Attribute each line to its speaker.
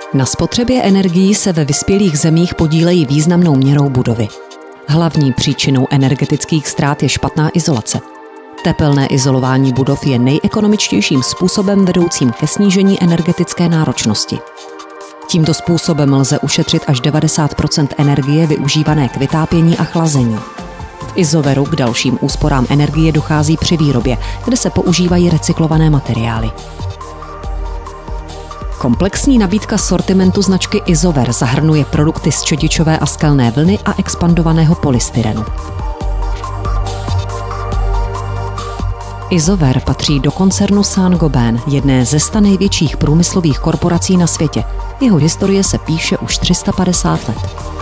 Speaker 1: Na spotřebě energií se ve vyspělých zemích podílejí významnou měrou budovy. Hlavní příčinou energetických ztrát je špatná izolace. Tepelné izolování budov je nejekonomičtějším způsobem vedoucím ke snížení energetické náročnosti. Tímto způsobem lze ušetřit až 90% energie využívané k vytápění a chlazení. V Izoveru k dalším úsporám energie dochází při výrobě, kde se používají recyklované materiály. Komplexní nabídka sortimentu značky Izover zahrnuje produkty z čedičové a skalné vlny a expandovaného polystyrenu. Izover patří do koncernu Saint-Gobain, jedné ze 100 největších průmyslových korporací na světě. Jeho historie se píše už 350 let.